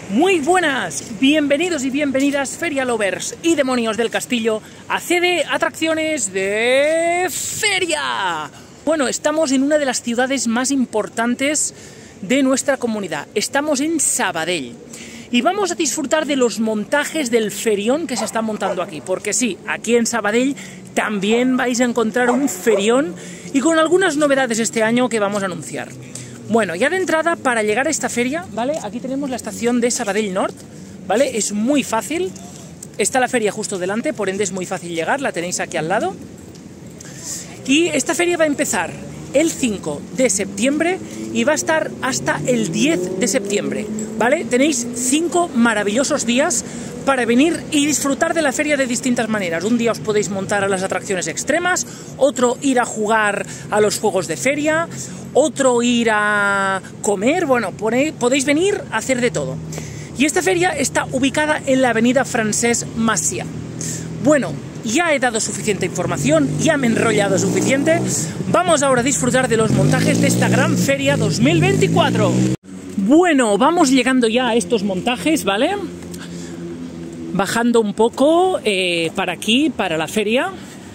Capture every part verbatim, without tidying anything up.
Muy buenas, bienvenidos y bienvenidas Feria Lovers y demonios del castillo a C D Atracciones de Feria. Bueno, estamos en una de las ciudades más importantes de nuestra comunidad. Estamos en Sabadell y vamos a disfrutar de los montajes del ferión que se está montando aquí, porque sí, aquí en Sabadell también vais a encontrar un ferión y con algunas novedades este año que vamos a anunciar. Bueno, ya de entrada, para llegar a esta feria, ¿vale? Aquí tenemos la estación de Sabadell Nord, ¿vale? Es muy fácil, está la feria justo delante, por ende es muy fácil llegar, la tenéis aquí al lado. Y esta feria va a empezar el cinco de septiembre y va a estar hasta el diez de septiembre, ¿vale? Tenéis cinco maravillosos días para venir y disfrutar de la feria de distintas maneras. Un día os podéis montar a las atracciones extremas, otro ir a jugar a los juegos de feria, otro ir a comer, bueno, podéis venir a hacer de todo. Y esta feria está ubicada en la avenida Francesc Macià. Bueno, ya he dado suficiente información, ya me he enrollado suficiente. Vamos ahora a disfrutar de los montajes de esta gran feria dos mil veinticuatro. Bueno, vamos llegando ya a estos montajes, ¿vale? Bajando un poco eh, para aquí, para la feria.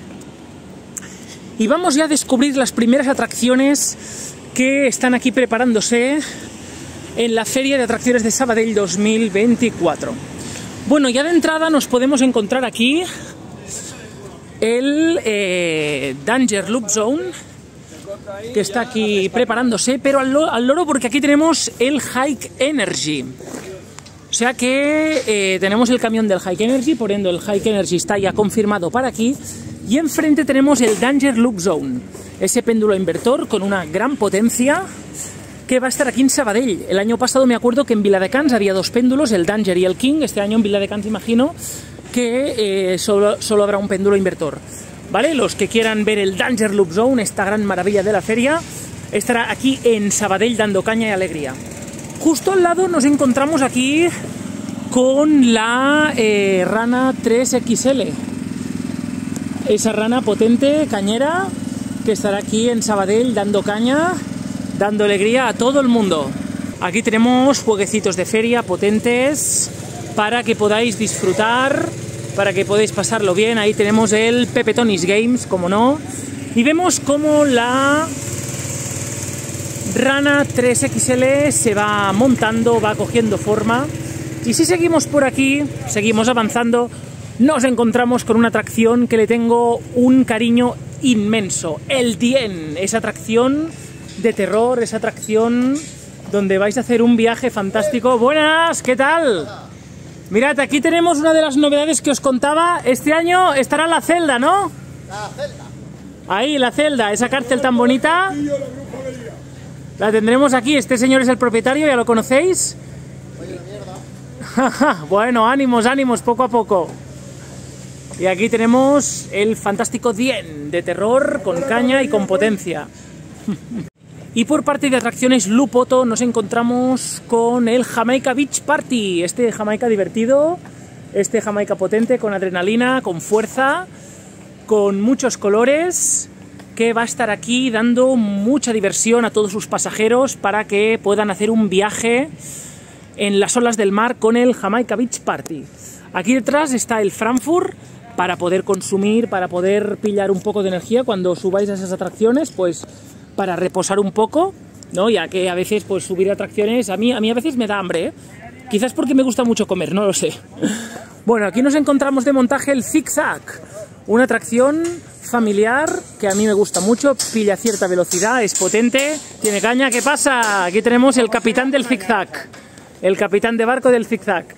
Y vamos ya a descubrir las primeras atracciones que están aquí preparándose en la Feria de Atracciones de Sabadell dos mil veinticuatro. Bueno, ya de entrada nos podemos encontrar aquí el eh, Danger Loop Zone, que está aquí preparándose, pero al, lo, al loro, porque aquí tenemos el Hike Energy. O sea que eh, tenemos el camión del Hike Energy, por ende el Hike Energy está ya confirmado para aquí. Y enfrente tenemos el Danger Loop Zone, ese péndulo inversor con una gran potencia que va a estar aquí en Sabadell. El año pasado me acuerdo que en Viladecans había dos péndulos, el Danger y el King. Este año en Viladecans imagino que eh, solo, solo habrá un péndulo inversor. ¿Vale? Los que quieran ver el Danger Loop Zone, esta gran maravilla de la feria, estará aquí en Sabadell dando caña y alegría. Justo al lado nos encontramos aquí con la eh, Rana tres equis ele. Esa rana potente, cañera, que estará aquí en Sabadell dando caña, dando alegría a todo el mundo. Aquí tenemos jueguecitos de feria potentes para que podáis disfrutar, para que podáis pasarlo bien. Ahí tenemos el Pepetonis Games, como no. Y vemos cómo la Rana tres equis ele se va montando, va cogiendo forma. Y si seguimos por aquí, seguimos avanzando, nos encontramos con una atracción que le tengo un cariño inmenso. El Dien, esa atracción de terror, esa atracción donde vais a hacer un viaje fantástico. Buenas, ¿qué tal? Mirad, aquí tenemos una de las novedades que os contaba. Este año estará la celda, ¿no? La celda. Ahí, la celda, esa cárcel tan bonita. La tendremos aquí. Este señor es el propietario, ¿ya lo conocéis? Oye, la mierda. Bueno, ánimos, ánimos, poco a poco. Y aquí tenemos el fantástico Dien, de terror, con caña y con potencia. Y por parte de atracciones Lupoto nos encontramos con el Jamaica Beach Party. Este Jamaica divertido, este Jamaica potente, con adrenalina, con fuerza, con muchos colores, que va a estar aquí dando mucha diversión a todos sus pasajeros para que puedan hacer un viaje en las olas del mar con el Jamaica Beach Party. Aquí detrás está el Frankfurt, para poder consumir, para poder pillar un poco de energía cuando subáis a esas atracciones, pues para reposar un poco, ¿no? Ya que a veces pues subir atracciones, a mí, a mí a veces me da hambre, ¿eh? Quizás porque me gusta mucho comer, no lo sé. Bueno, aquí nos encontramos de montaje el Zig Zag, una atracción familiar que a mí me gusta mucho, pilla cierta velocidad, es potente, tiene caña. ¿Qué pasa? Aquí tenemos el capitán del Zig Zag, el capitán de barco del Zig Zag.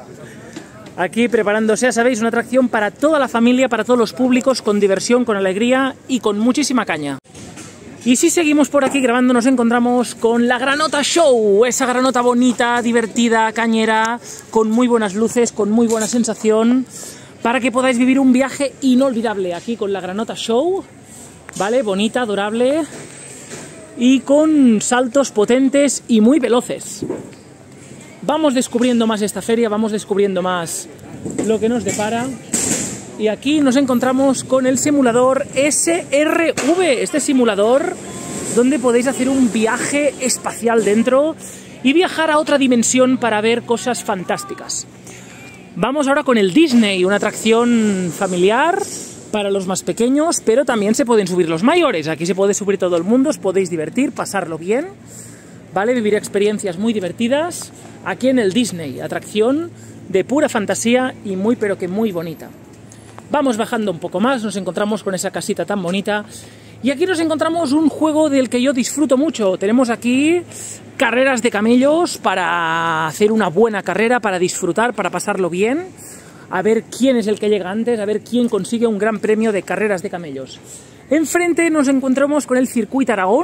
Aquí preparándose, ya sabéis, una atracción para toda la familia, para todos los públicos, con diversión, con alegría y con muchísima caña. Y si seguimos por aquí grabando, nos encontramos con la Granota Show, esa granota bonita, divertida, cañera, con muy buenas luces, con muy buena sensación, para que podáis vivir un viaje inolvidable aquí con la Granota Show, ¿vale? Bonita, adorable y con saltos potentes y muy veloces. Vamos descubriendo más esta feria, vamos descubriendo más lo que nos depara. Y aquí nos encontramos con el simulador ese erre ve, este simulador donde podéis hacer un viaje espacial dentro y viajar a otra dimensión para ver cosas fantásticas. Vamos ahora con el Disney, una atracción familiar para los más pequeños, pero también se pueden subir los mayores. Aquí se puede subir todo el mundo, os podéis divertir, pasarlo bien, ¿vale? Vivir experiencias muy divertidas aquí en el Disney, atracción de pura fantasía y muy pero que muy bonita. Vamos bajando un poco más, nos encontramos con esa casita tan bonita y aquí nos encontramos un juego del que yo disfruto mucho. Tenemos aquí carreras de camellos para hacer una buena carrera, para disfrutar, para pasarlo bien, a ver quién es el que llega antes, a ver quién consigue un gran premio de carreras de camellos. Enfrente nos encontramos con el Circuito Aragón,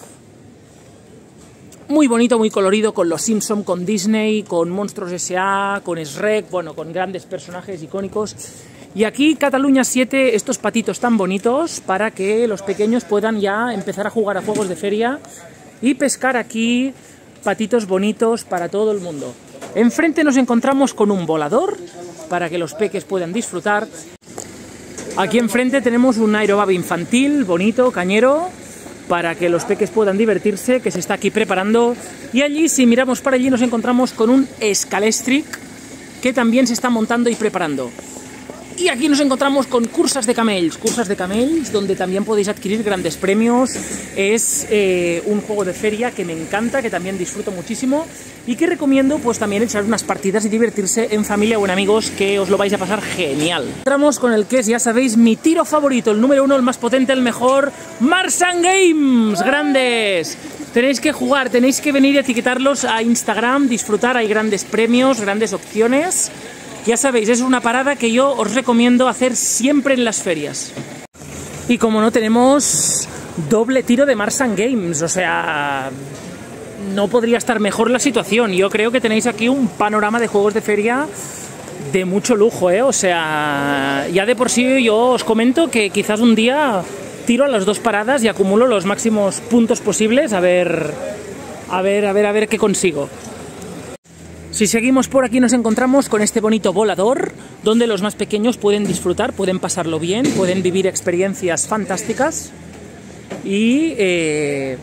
muy bonito, muy colorido, con los Simpson, con Disney, con Monstruos ese a, con Shrek, bueno, con grandes personajes icónicos. Y aquí Cataluña siete, estos patitos tan bonitos para que los pequeños puedan ya empezar a jugar a juegos de feria y pescar aquí patitos bonitos para todo el mundo. Enfrente nos encontramos con un volador para que los peques puedan disfrutar. Aquí enfrente tenemos un aerobab infantil, bonito, cañero, para que los peques puedan divertirse, que se está aquí preparando. Y allí, si miramos para allí, nos encontramos con un Scalestric, que también se está montando y preparando. Y aquí nos encontramos con cursas de camells, cursas de camells, donde también podéis adquirir grandes premios. Es eh, un juego de feria que me encanta, que también disfruto muchísimo y que recomiendo pues también echar unas partidas y divertirse en familia o en amigos, que os lo vais a pasar genial. Entramos con el que es, ya sabéis, mi tiro favorito, el número uno, el más potente, el mejor, Mars and Games, grandes. Tenéis que jugar, tenéis que venir y etiquetarlos a Instagram, disfrutar, hay grandes premios, grandes opciones. Ya sabéis, es una parada que yo os recomiendo hacer siempre en las ferias. Y como no, tenemos doble tiro de Mars and Games, o sea, no podría estar mejor la situación. Yo creo que tenéis aquí un panorama de juegos de feria de mucho lujo, ¿eh? O sea, ya de por sí yo os comento que quizás un día tiro a las dos paradas y acumulo los máximos puntos posibles, a ver, a ver, a ver, a ver qué consigo. Si seguimos por aquí nos encontramos con este bonito volador, donde los más pequeños pueden disfrutar, pueden pasarlo bien, pueden vivir experiencias fantásticas. Y... Eh...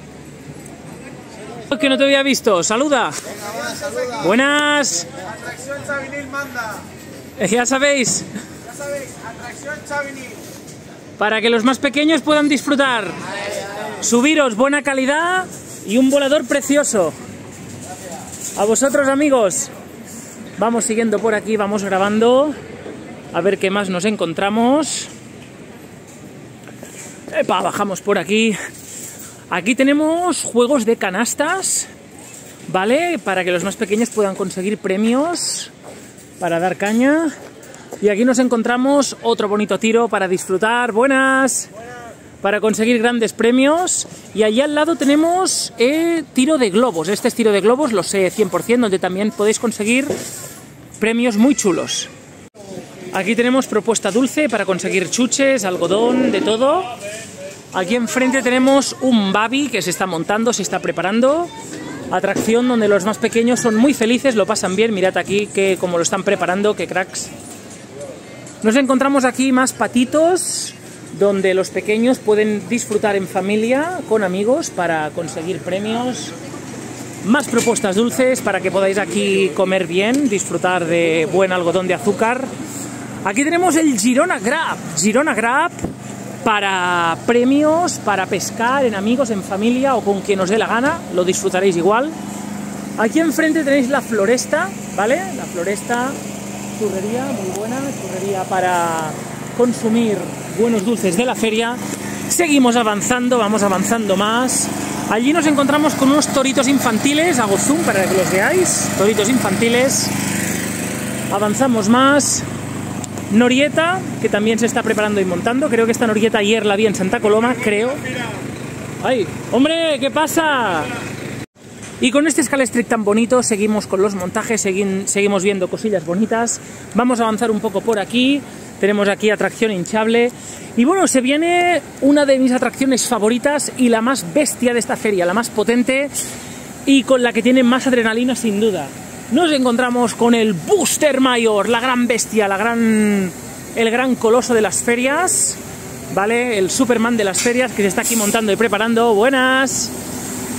que no te había visto, saluda. Venga, buenas, saluda. Buenas. Atracción Chavinil manda. Ya sabéis, Ya sabéis, atracción Chavinil. para que los más pequeños puedan disfrutar. Subiros, buena calidad y un volador precioso. A vosotros, amigos. Vamos siguiendo por aquí, vamos grabando. A ver qué más nos encontramos. Epa, bajamos por aquí. Aquí tenemos juegos de canastas, ¿vale? Para que los más pequeños puedan conseguir premios para dar caña. Y aquí nos encontramos otro bonito tiro para disfrutar. Buenas. Para conseguir grandes premios. Y allí al lado tenemos eh, tiro de globos. Este es tiro de globos, lo sé cien por cien, donde también podéis conseguir premios muy chulos. Aquí tenemos propuesta dulce para conseguir chuches, algodón, de todo. Aquí enfrente tenemos un Babi que se está montando, se está preparando. Atracción donde los más pequeños son muy felices, lo pasan bien. Mirad aquí que como lo están preparando, que cracks. Nos encontramos aquí más patitos, donde los pequeños pueden disfrutar en familia, con amigos, para conseguir premios. Más propuestas dulces para que podáis aquí comer bien, disfrutar de buen algodón de azúcar. Aquí tenemos el Girona Grab, Girona Grab para premios, para pescar en amigos, en familia o con quien os dé la gana, lo disfrutaréis igual. Aquí enfrente tenéis la Floresta, ¿vale? La Floresta, churrería, muy buena, churrería para consumir buenos dulces de la feria. Seguimos avanzando, vamos avanzando más. Allí nos encontramos con unos toritos infantiles, hago zoom para que los veáis, toritos infantiles. Avanzamos más. Norieta, que también se está preparando y montando. Creo que esta Norieta ayer la vi en Santa Coloma, creo. ¡Ay! ¡Hombre! ¿Qué pasa? Y con este Scalestric tan bonito seguimos con los montajes, segui- seguimos viendo cosillas bonitas. Vamos a avanzar un poco por aquí. Tenemos aquí atracción hinchable. Y bueno, se viene una de mis atracciones favoritas y la más bestia de esta feria, la más potente y con la que tiene más adrenalina sin duda. Nos encontramos con el Booster Mayor, la gran bestia, la gran, el gran coloso de las ferias, ¿vale? El Superman de las ferias que se está aquí montando y preparando. Buenas.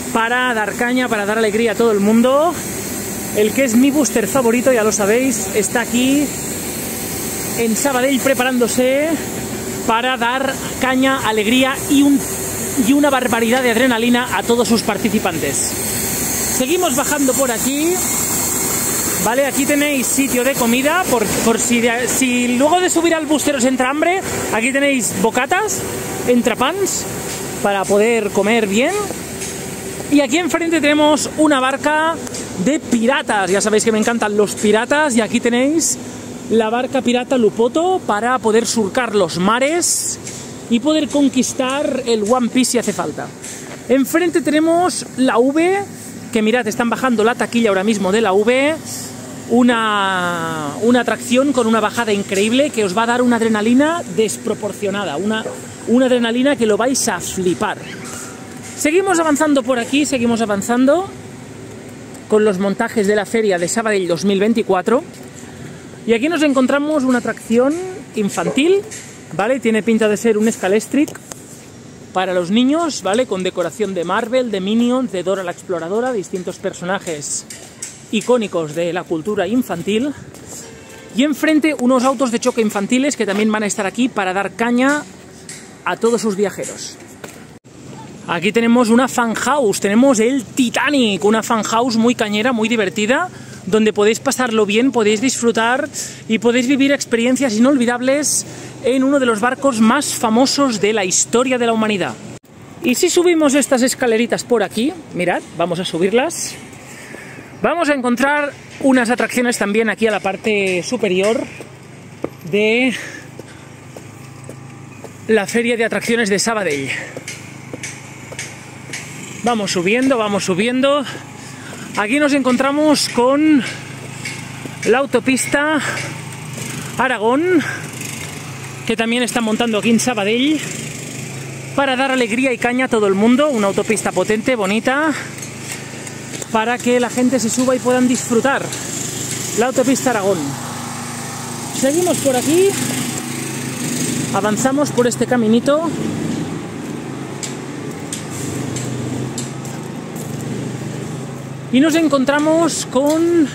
para dar caña, para dar alegría a todo el mundo. El que es mi booster favorito, ya lo sabéis, está aquí en Sabadell preparándose para dar caña, alegría y, un, y una barbaridad de adrenalina a todos sus participantes. Seguimos bajando por aquí. Vale, aquí tenéis sitio de comida, por, por si, de, si luego de subir al booster os entra hambre, aquí tenéis bocatas, entrepans, para poder comer bien. Y aquí enfrente tenemos una barca de piratas, ya sabéis que me encantan los piratas, y aquí tenéis la barca pirata Lupoto para poder surcar los mares y poder conquistar el One Piece si hace falta. Enfrente tenemos la V, que mirad, están bajando la taquilla ahora mismo de la V. Una, una atracción con una bajada increíble que os va a dar una adrenalina desproporcionada, una, una adrenalina que lo vais a flipar. Seguimos avanzando por aquí, seguimos avanzando con los montajes de la feria de Sabadell dos mil veinticuatro, y aquí nos encontramos una atracción infantil, ¿vale? Tiene pinta de ser un Scalestric para los niños, ¿vale? Con decoración de Marvel, de Minions, de Dora la Exploradora, distintos personajes icónicos de la cultura infantil, y enfrente unos autos de choque infantiles que también van a estar aquí para dar caña a todos sus viajeros. Aquí tenemos una fan house, tenemos el Titanic, una fan house muy cañera, muy divertida, donde podéis pasarlo bien, podéis disfrutar y podéis vivir experiencias inolvidables en uno de los barcos más famosos de la historia de la humanidad. Y si subimos estas escaleritas por aquí, mirad, vamos a subirlas. Vamos a encontrar unas atracciones también aquí a la parte superior de la feria de atracciones de Sabadell. Vamos subiendo, vamos subiendo. Aquí nos encontramos con la autopista Aragón, que también están montando aquí en Sabadell para dar alegría y caña a todo el mundo. Una autopista potente, bonita, para que la gente se suba y puedan disfrutar. La autopista Aragón. Seguimos por aquí, avanzamos por este caminito. Y nos encontramos con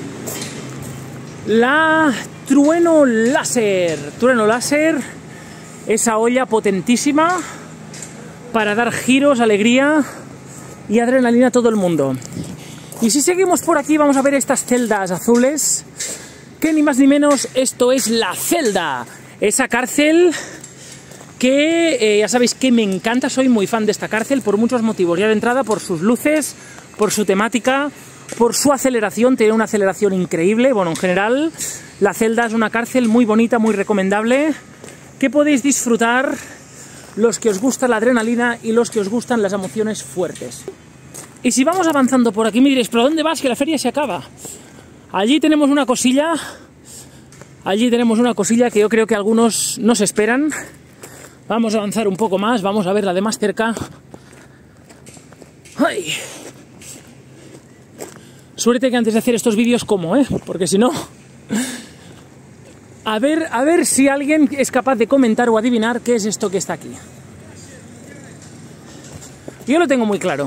la Trueno Láser. Trueno Láser, esa olla potentísima para dar giros, alegría y adrenalina a todo el mundo. Y si seguimos por aquí vamos a ver estas celdas azules, que ni más ni menos esto es la celda, esa cárcel que eh, ya sabéis que me encanta, soy muy fan de esta cárcel por muchos motivos. Ya de entrada por sus luces, por su temática, por su aceleración, tiene una aceleración increíble. Bueno, en general la celda es una cárcel muy bonita, muy recomendable, que podéis disfrutar los que os gusta la adrenalina y los que os gustan las emociones fuertes. Y si vamos avanzando por aquí, me diréis, ¿pero dónde vas? Que la feria se acaba. Allí tenemos una cosilla, allí tenemos una cosilla que yo creo que algunos no se esperan. Vamos a avanzar un poco más, vamos a verla de más cerca. ¡Ay! Suerte que antes de hacer estos vídeos como, ¿eh? Porque si no... A ver, a ver si alguien es capaz de comentar o adivinar qué es esto que está aquí. Yo lo tengo muy claro.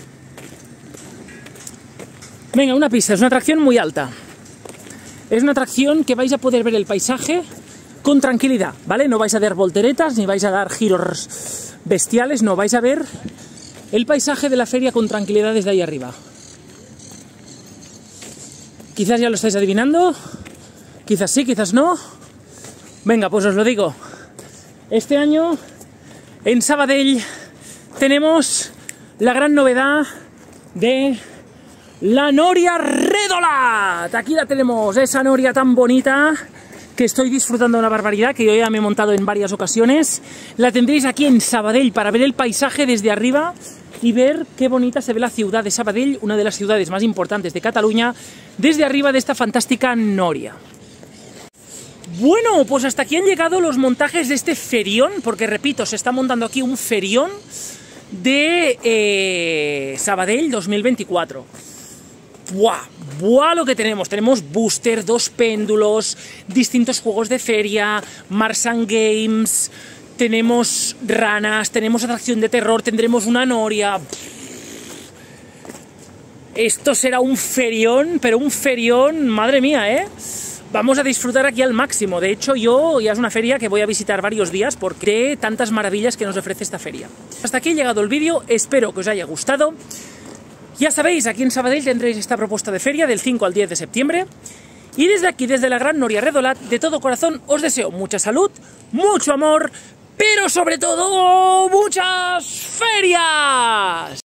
Venga, una pista, es una atracción muy alta. Es una atracción que vais a poder ver el paisaje con tranquilidad, ¿vale? No vais a dar volteretas, ni vais a dar giros bestiales, no, vais a ver el paisaje de la feria con tranquilidad desde ahí arriba. Quizás ya lo estáis adivinando, quizás sí, quizás no. Venga, pues os lo digo. Este año en Sabadell tenemos la gran novedad de la Noria Redolat. Aquí la tenemos, esa noria tan bonita que estoy disfrutando de una barbaridad, que yo ya me he montado en varias ocasiones. La tendréis aquí en Sabadell para ver el paisaje desde arriba y ver qué bonita se ve la ciudad de Sabadell, una de las ciudades más importantes de Cataluña, desde arriba de esta fantástica noria. Bueno, pues hasta aquí han llegado los montajes de este ferión, porque repito, se está montando aquí un ferión de eh, Sabadell dos mil veinticuatro. ¡Buah! ¡Buah lo que tenemos! Tenemos booster, dos péndulos, distintos juegos de feria, Mars and Games, tenemos ranas, tenemos atracción de terror, tendremos una noria. Esto será un ferión, pero un ferión, madre mía, ¿eh? Vamos a disfrutar aquí al máximo. De hecho, yo ya es una feria que voy a visitar varios días porque de tantas maravillas que nos ofrece esta feria. Hasta aquí ha llegado el vídeo, espero que os haya gustado. Ya sabéis, aquí en Sabadell tendréis esta propuesta de feria del cinco al diez de septiembre. Y desde aquí, desde la Gran Noria Redolat, de todo corazón os deseo mucha salud, mucho amor, pero sobre todo, muchas ferias.